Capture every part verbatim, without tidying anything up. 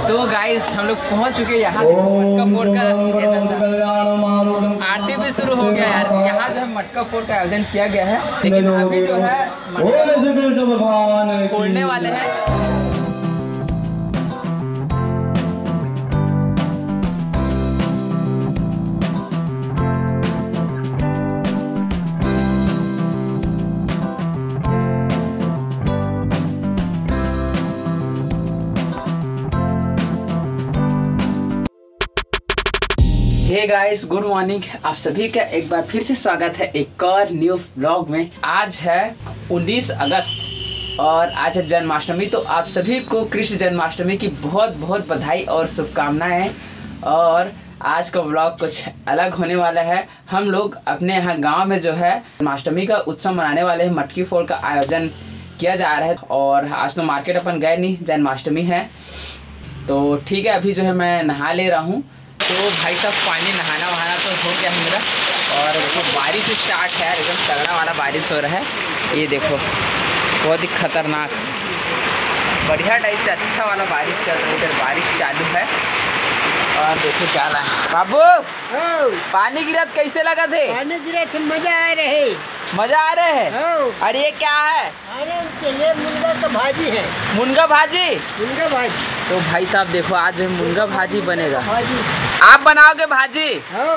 तो गाइस हम लोग पहुंच चुके यहाँ मटका फोड़ का आरती भी शुरू हो गया यार। यहाँ जो है मटका फोड़ का आयोजन किया गया है, लेकिन अभी जो है मटका फोड़ने वाले हैं। Hey guys, good morning. आप सभी का एक बार फिर से स्वागत है एक और न्यू व्लॉग में। आज है उन्नीस अगस्त और आज है जन्माष्टमी। तो आप सभी को कृष्ण जन्माष्टमी की बहुत बहुत बधाई और शुभकामनाएं। और आज का व्लॉग कुछ अलग होने वाला है। हम लोग अपने यहाँ गांव में जो है जन्माष्टमी का उत्सव मनाने वाले हैं। मटकी फोड़ का आयोजन किया जा रहा है और आज तो मार्केट अपन गए नहीं, जन्माष्टमी है। तो ठीक है, अभी जो है मैं नहा ले रहा हूँ। तो भाई साहब पानी नहाना वहाना तो हो गया है मेरा। और देखो बारिश स्टार्ट है, एकदम तगड़ा वाला बारिश हो रहा है। ये देखो बहुत ही खतरनाक बढ़िया टाइप से अच्छा वाला बारिश चल रहा है। इधर बारिश चालू है और देखो क्या रहा है। बाबू पानी गिरा कैसे लगा थे? पानी गिरा थे, मजा आ रहे मजा आ रहे है। अरे ये क्या है? अरे ये मुनगा का भाजी है। मुनगा भाजी? मुनगा भाजी। तो भाई साहब देखो आज मुनगा भाजी बनेगा। भाजी आप बनाओगे भाजी?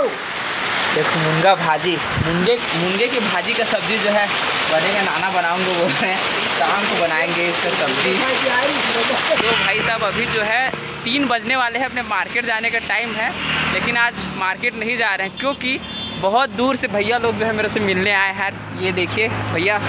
देखो मुनगा भाजी, मुनगे मुनगे की भाजी का सब्जी जो है बनेगा। नाना बनाऊंगे बोल रहे हैं, शाम को बनाएंगे इसका सब्जी। तो भाई साहब अभी जो है तीन बजने वाले हैं, अपने मार्केट जाने का टाइम है। लेकिन आज मार्केट नहीं जा रहे हैं क्योंकि बहुत दूर से भैया लोग जो है मेरे से मिलने आए हैं। ये देखिए भैया,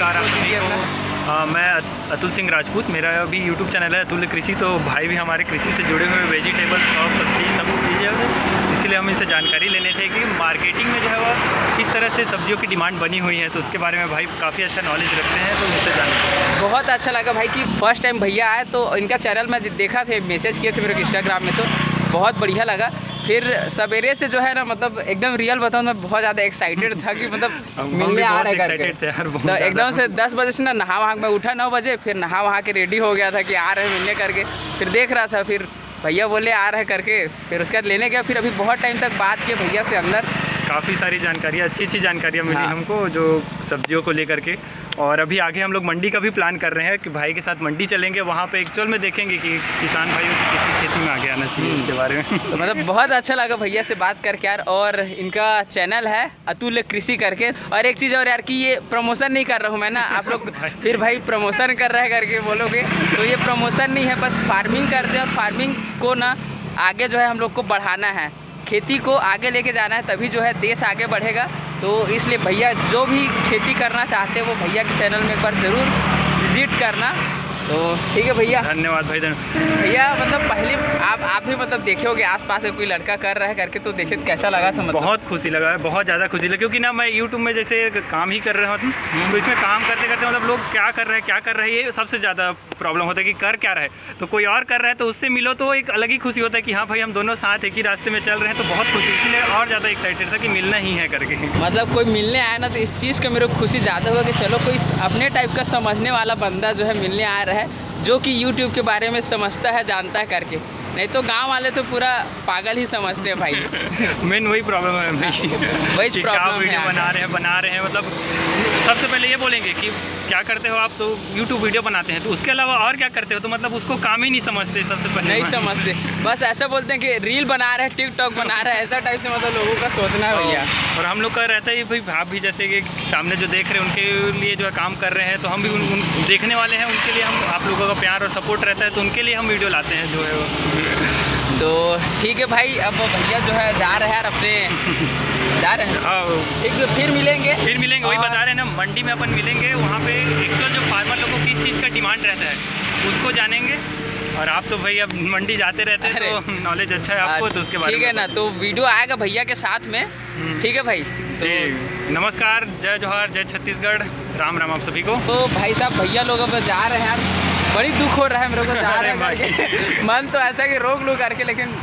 हाँ, मैं अतुल सिंह राजपूत, मेरा भी यूट्यूब चैनल है अतुल कृषि। तो भाई भी हमारे कृषि से जुड़े हुए, वेजिटेबल्स और सब्जी सब चीज़ें, इसलिए हम इनसे जानकारी लेने थे कि मार्केटिंग में जो है वो किस तरह से सब्जियों की डिमांड बनी हुई है। तो उसके बारे में भाई काफ़ी अच्छा नॉलेज रखते हैं, तो उनसे जानकारी बहुत अच्छा लगा भाई कि फर्स्ट टाइम भैया आए। तो इनका चैनल मैं देखा थे, मैसेज किए थे मेरे इंस्टाग्राम में, तो बहुत बढ़िया लगा। फिर सवेरे से जो है ना, मतलब एकदम रियल बताऊँ, मैं बहुत ज़्यादा एक्साइटेड था कि मतलब मिलने आ रहे करके। तो एकदम से दस बजे से ना नहा वहाँ मैं उठा नौ बजे, फिर नहा वहाँ के रेडी हो गया था कि आ रहे मिलने करके। फिर देख रहा था, फिर भैया बोले आ रहे करके, फिर उसके बाद लेने गया। फिर अभी बहुत टाइम तक बात किए भैया से अंदर, काफ़ी सारी जानकारियाँ, अच्छी अच्छी जानकारियाँ मिली। हाँ। हमको जो सब्जियों को लेकर के। और अभी आगे हम लोग मंडी का भी प्लान कर रहे हैं कि भाई के साथ मंडी चलेंगे, वहाँ पे एक्चुअल में देखेंगे कि किसान भाइयों की किसी खेती में आगे आना चाहिए, इसके बारे में। तो मतलब बहुत अच्छा लगा भैया से बात करके यार। और इनका चैनल है अतुल कृषि करके। और एक चीज़ और यार कि ये प्रमोशन नहीं कर रहा हूँ मैं ना, आप लोग फिर भाई प्रमोशन कर रहे करके बोलोगे, तो ये प्रमोशन नहीं है, बस फार्मिंग करते हैं। और फार्मिंग को ना आगे जो है हम लोग को बढ़ाना है, खेती को आगे लेके जाना है, तभी जो है देश आगे बढ़ेगा। तो इसलिए भैया जो भी खेती करना चाहते हैं वो भैया के चैनल में एक बार ज़रूर विजिट करना। तो ठीक है भैया, धन्यवाद भाई। भैया मतलब पहले आप आप भी मतलब देखे होगे आसपास में कोई लड़का कर रहा है करके, तो देखे तो कैसा लगा था? मतलब बहुत खुशी लगा है, बहुत ज़्यादा खुशी लगा। क्योंकि ना मैं यूट्यूब में जैसे काम ही कर रहा हूँ, तो इसमें काम करते करते मतलब लोग क्या कर रहे हैं क्या कर रहे हैं, ये सबसे ज़्यादा प्रॉब्लम होता है कि कर क्या रहे। तो कोई और कर रहा है तो उससे मिलो तो एक अलग ही खुशी होता है कि हाँ भाई हम दोनों साथ एक ही रास्ते में चल रहे हैं। तो बहुत खुशी, इसलिए और ज़्यादा एक्साइटेड था कि मिलना ही है करके। मतलब कोई मिलने आया ना, तो इस चीज़ का मेरे को खुशी ज़्यादा हुआ कि चलो कोई अपने टाइप का समझने वाला बंदा जो है मिलने आ रहा है, जो कि यूट्यूब के बारे में समझता है, जानता है करके। नहीं तो गांव वाले तो पूरा पागल ही समझते हैं भाई। मेन वही प्रॉब्लम है भाई, वही प्रॉब्लम वीडियो है। बना रहे हैं बना रहे हैं मतलब सबसे पहले ये बोलेंगे कि क्या करते हो आप, तो यूट्यूब वीडियो बनाते हैं, तो उसके अलावा और क्या करते हो, तो मतलब उसको काम ही नहीं समझते। सबसे पहले नहीं समझते, बस ऐसा बोलते हैं कि रील बना रहे हैं, टिकटॉक बना रहे हैं, ऐसा टाइप से मतलब लोगों का सोचना है भैया। और हम लोग का रहता है भाई, आप भी जैसे कि सामने जो देख रहे हैं उनके लिए जो है काम कर रहे हैं, तो हम भी उन, उन देखने वाले हैं, उनके लिए हम आप लोगों का प्यार और सपोर्ट रहता है, तो उनके लिए हम वीडियो लाते हैं जो है वो। तो ठीक है भाई, अब भैया जो है जा रहे हैं यार अपने, जा रहे हैं। ठीक है, फिर मिलेंगे फिर मिलेंगे वही बता रहे हैं ना, मंडी में अपन मिलेंगे। वहाँ पे एक्चुअल जो फार्मर लोगों को किस चीज़ का डिमांड रहता है उसको जानेंगे। और आप तो भाई अब मंडी जाते रहते हैं, तो नॉलेज अच्छा है आपको, तो उसके बारे में ठीक है ना। तो वीडियो आएगा भैया के साथ में, ठीक है भाई। तो नमस्कार, जय जोहार, जय छत्तीसगढ़, राम राम आप सभी को। तो भाई साहब भैया लोग अब जा रहे हैं यार, बड़ी दुख हो रहा है मेरे को, जा रहे हैं। मन तो ऐसा कि रोक लो करके, लेकिन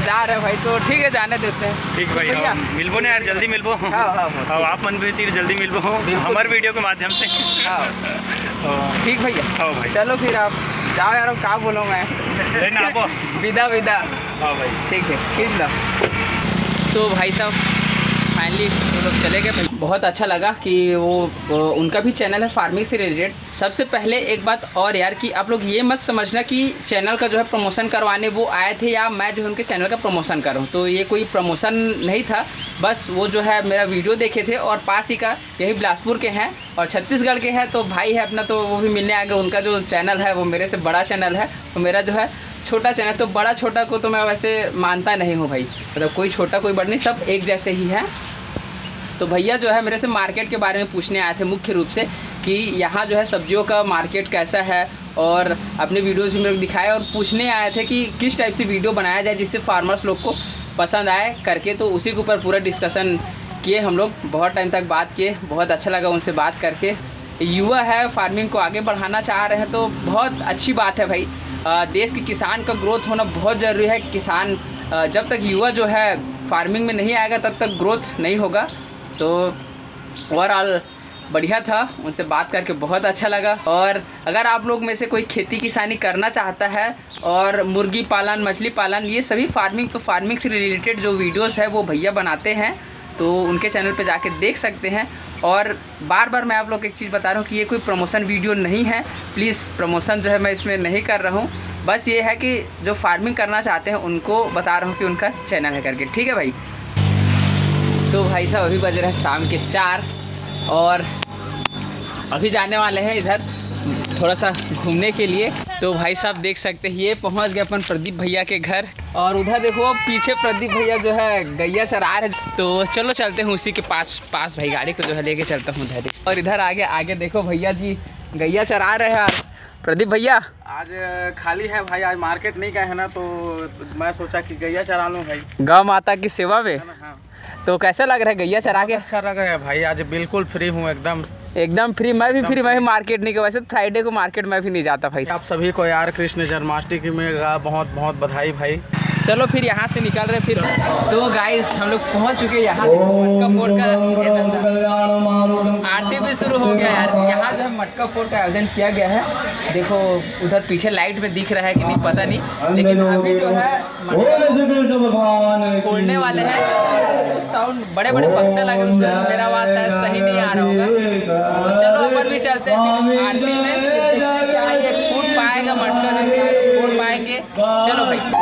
जा रहे हैं भाई, तो ठीक है जाने देते हैं। ठीक भाई, भैया मिलबो ना यार, जल्दी मिलबो। हाँ हाँ हाँ, आप मन भी तीर जल्दी मिलबो हमारे वीडियो के माध्यम से। हाँ ठीक भैया। हाँ भाई, चलो फिर आप जाओ यार, क्या बोलो मैं। लेना आपो विदा विदा। हाँ भाई ठीक है, खींच लो। तो भाई साहब फाइनली वो लोग चले गए भाई। बहुत अच्छा लगा कि वो, वो उनका भी चैनल है फार्मिंग से रिलेटेड। सबसे पहले एक बात और यार कि आप लोग ये मत समझना कि चैनल का जो है प्रमोशन करवाने वो आए थे या मैं जो है उनके चैनल का प्रमोशन कर रहा हूँ। तो ये कोई प्रमोशन नहीं था, बस वो जो है मेरा वीडियो देखे थे और पास ही का यही बिलासपुर के हैं और छत्तीसगढ़ के हैं, तो भाई है अपना, तो वो भी मिलने आ गए। उनका जो चैनल है वो मेरे से बड़ा चैनल है और मेरा जो है छोटा चैनल। तो बड़ा छोटा को तो मैं वैसे मानता नहीं हूँ भाई, मतलब कोई छोटा कोई बड़ा नहीं, सब एक जैसे ही हैं। तो भैया जो है मेरे से मार्केट के बारे में पूछने आए थे मुख्य रूप से कि यहाँ जो है सब्जियों का मार्केट कैसा है, और अपने वीडियोज़ में मेरे को दिखाए और पूछने आए थे कि किस टाइप से वीडियो बनाया जाए जिससे फार्मर्स लोग को पसंद आए करके। तो उसी के ऊपर पूरा डिस्कशन किए हम लोग, बहुत टाइम तक बात किए, बहुत अच्छा लगा उनसे बात करके। युवा है, फार्मिंग को आगे बढ़ाना चाह रहे हैं, तो बहुत अच्छी बात है भाई। देश के किसान का ग्रोथ होना बहुत ज़रूरी है। किसान जब तक युवा जो है फार्मिंग में नहीं आएगा तब तक ग्रोथ नहीं होगा। तो ओवरऑल बढ़िया था, उनसे बात करके बहुत अच्छा लगा। और अगर आप लोग में से कोई खेती किसानी करना चाहता है और मुर्गी पालन, मछली पालन, ये सभी फार्मिंग तो फार्मिंग से रिलेटेड जो वीडियोस है वो भैया बनाते हैं, तो उनके चैनल पे जाके देख सकते हैं। और बार बार मैं आप लोग को एक चीज़ बता रहा हूँ कि ये कोई प्रमोशन वीडियो नहीं है, प्लीज़ प्रमोशन जो है मैं इसमें नहीं कर रहा हूँ। बस ये है कि जो फार्मिंग करना चाहते हैं उनको बता रहा हूँ कि उनका चैनल है करके, ठीक है भाई। तो भाई साहब अभी बज रहे हैं शाम के चार और अभी जाने वाले हैं इधर थोड़ा सा घूमने के लिए। तो भाई साहब देख सकते हैं ये पहुंच गए अपन प्रदीप भैया के घर, और उधर देखो पीछे प्रदीप भैया जो है गैया चरा रहे। तो चलो चलते हैं उसी के पास पास भाई, गाड़ी को जो है लेके चलता हूँ उधर। और इधर आगे आगे देखो भैया जी गैया चरा रहे हैं। यार प्रदीप भैया आज खाली है भाई, आज मार्केट नहीं गए हैं ना, तो मैं सोचा कि गैया चरा लूँ भाई, गौ माता की सेवा में। हाँ। तो कैसा लग रहा है गैया चरा के? अच्छा लग रहा है भाई, आज बिल्कुल फ्री हूँ एकदम एकदम फ्री। मैं भी फ्री, मैं भी मार्केट नहीं गया, वैसे फ्राइडे को मार्केट में भी नहीं जाता भाई। आप सभी को यार कृष्ण जन्माष्टमी की में बहुत बहुत बधाई भाई। चलो फिर यहाँ से निकल रहे फिर। तो गाइस हम लोग पहुँच चुके यहाँ, देखो मटका फोड़ का ये धंधा, आरती भी शुरू हो गया यार। यहाँ जो है मटका फोड़ का आयोजन किया गया है। देखो उधर पीछे लाइट में दिख रहा है कि नहीं पता नहीं, लेकिन अभी जो है मटका फोड़ने वाले हैं। साउंड बड़े बड़े बक्से लगे, उसमें मेरा आवाज़ शायद सही नहीं आ रहा होगा। तो चलो अपन भी चलते हैं फिर आरती में, क्या ये फूट पाएगा मटका, फोड़ पाएंगे। चलो भाई।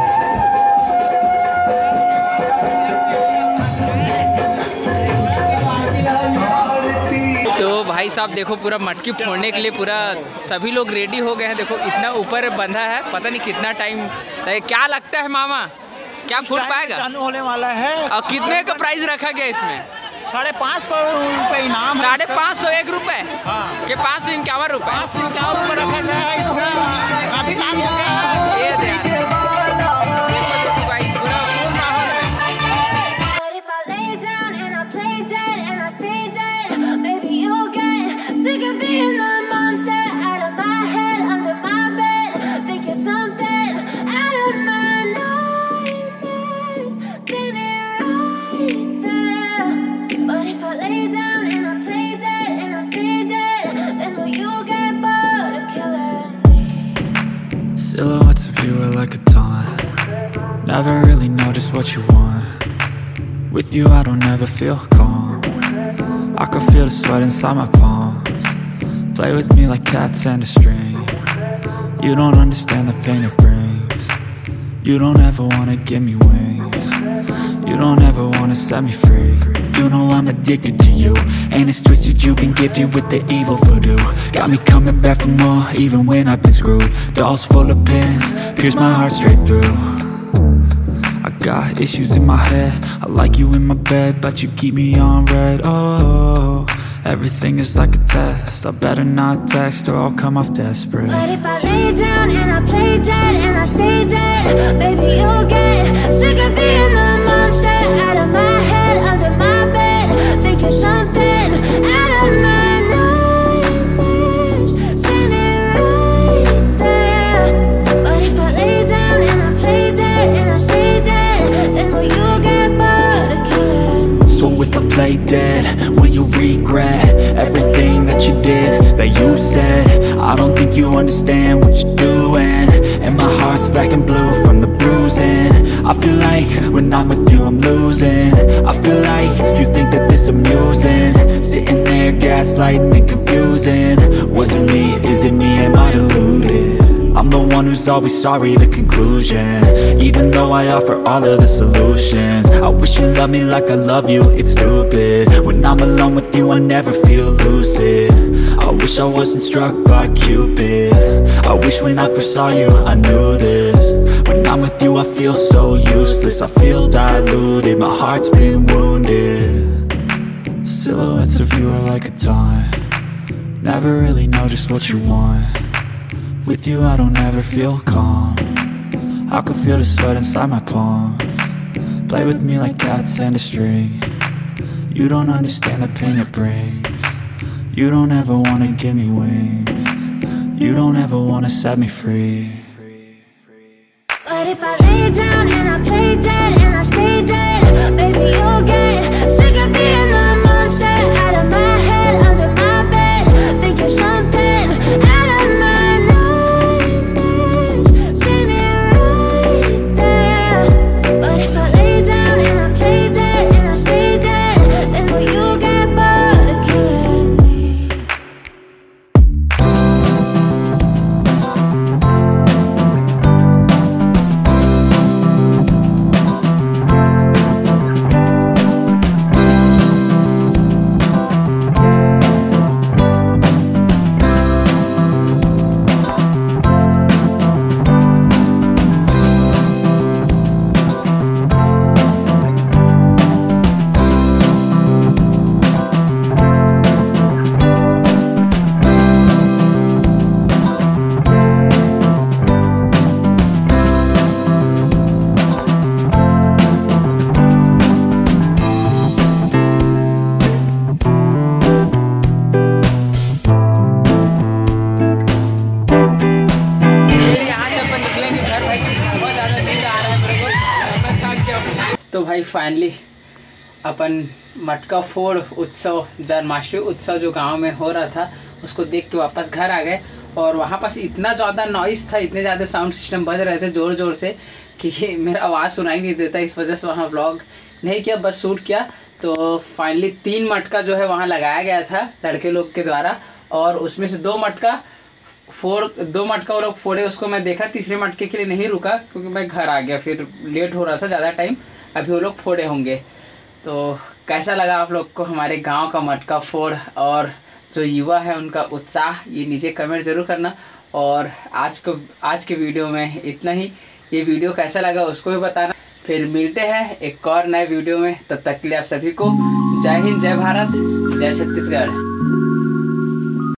तो भाई साहब देखो पूरा मटकी फोड़ने के लिए पूरा सभी लोग रेडी हो गए हैं। देखो इतना ऊपर बंधा है, पता नहीं कितना टाइम। क्या लगता है मामा, क्या फूट पाएगा? चालू होने वाला है। और कितने का प्राइस रखा गया इसमें? साढ़े पाँच सौ रुपये इनाम है। साढ़े पाँच सौ एक रुपये हाँ, के पाँच सौ इक्यावन रुपये पाँच सौ इक्यावन रुपये रखा गया है। इसमें काफी नाम हो गया है। ये दे यार, देखो देखो गाइस पूरा फुल माहौल है। But if I lay down and I play dead and I stay dead, baby you'll get sick of being the monster out of my head, under my bed. Think you're something out of my nightmares, standing right there. But if I lay down and I play dead and I stay dead, then will you get bored of killing me? Silhouettes of you are like a taunt. Never really know just what you want. With you I don't ever feel calm. I can feel the sweat inside my palms. Play with me like cats and a string. You don't understand the pain it brings. You don't ever wanna give me wings. You don't ever wanna set me free. You know I'm addicted to you, and it's twisted, you've been gifted with the evil voodoo. Got me coming back for more, even when I've been screwed. Dolls full of pins, pierce my heart straight through. I got issues in my head, I like you in my bed, but you keep me on red. Oh, everything is like a test, I better not text or I'll come off desperate. But if I lay down and I play dead and I stay dead, baby you'll get sick of being the monster out of my head, under my bed. Think you're something out of my nightmares, standing right there. But if I lay down and I play dead and I stay dead, you understand what you're doing. And my heart's black and blue from the bruising. I feel like when I'm with you I'm losing. I feel like you think that this amusing. Sitting there gaslighting and confusing. Was it me? Is it me? Am I deluded? I'm the one who's always sorry, the conclusion. Even though I offer all of the solutions. I wish you loved me like I love you, it's stupid. When I'm alone with you I never feel lucid. I wish I wasn't struck by Cupid. I wish when I first saw you I knew this. When I'm with you I feel so useless. I feel diluted, my heart's been wounded. Silhouettes of you are like a taunt. Never really know just what you want. With you I don't ever feel calm. I can feel the sweat inside my palms. Play with me like cats and a string. You don't understand the pain it brings. You don't ever wanna give me wings. You don't ever wanna set me free. But if I lay down and I play dead and I stay dead, baby you'll get sick of being the monster out of my head, under my bed, thinking something out of my nightmares. See me right there. But if I lay down and I play dead and I stay dead, then will you get bored of killing me? तो भाई finally अपन मटका फोड़ उत्सव, जन्माष्टमी उत्सव जो गांव में हो रहा था उसको देख के वापस घर आ गए। और वहाँ पास इतना ज़्यादा नॉइस था, इतने ज़्यादा साउंड सिस्टम बज रहे थे ज़ोर ज़ोर से कि मेरा आवाज़ सुनाई नहीं देता। इस वजह से वहाँ व्लॉग नहीं किया, बस शूट किया। तो फाइनली तीन मटका जो है वहाँ लगाया गया था लड़के लोग के द्वारा, और उसमें से दो मटका फोड़ दो मटका वो लोग फोड़े, उसको मैं देखा। तीसरे मटके के लिए नहीं रुका क्योंकि मैं घर आ गया, फिर लेट हो रहा था ज़्यादा टाइम, अभी वो लोग फोड़े होंगे। तो कैसा लगा आप लोग को हमारे गांव का मटका फोड़ और जो युवा है उनका उत्साह, ये नीचे कमेंट ज़रूर करना। और आज को आज के वीडियो में इतना ही। ये वीडियो कैसा लगा उसको भी बताना। फिर मिलते हैं एक और नए वीडियो में, तब तक के लिए आप सभी को जय हिंद, जय भारत, जय छत्तीसगढ़।